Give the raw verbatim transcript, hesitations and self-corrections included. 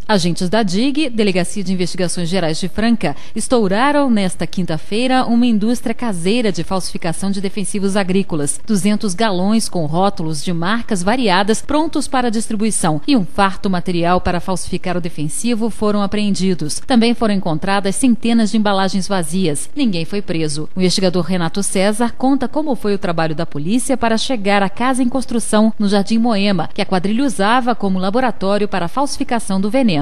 Agentes da D I G, Delegacia de Investigações Gerais de Franca, estouraram nesta quinta-feira uma indústria caseira de falsificação de defensivos agrícolas. duzentos galões com rótulos de marcas variadas prontos para distribuição e um farto material para falsificar o defensivo foram apreendidos. Também foram encontradas centenas de embalagens vazias. Ninguém foi preso. O investigador Renato César conta como foi o trabalho da polícia para chegar à casa em construção no Jardim Moema, que a quadrilha usava como laboratório para a falsificação do veneno.